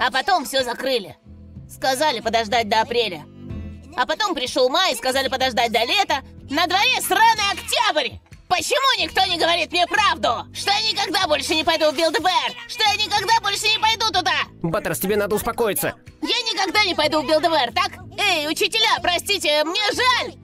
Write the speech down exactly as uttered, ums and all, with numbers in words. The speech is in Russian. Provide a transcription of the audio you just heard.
А потом все закрыли. Сказали подождать до апреля. А потом пришел май, сказали подождать до лета. На дворе сраный октябрь! Почему никто не говорит мне правду? Что я никогда больше не пойду в Билдбэр? Что я никогда больше не пойду туда? Баттерс, тебе надо успокоиться. Я никогда не пойду в Билдбэр, так? Эй, учителя, простите, мне жаль!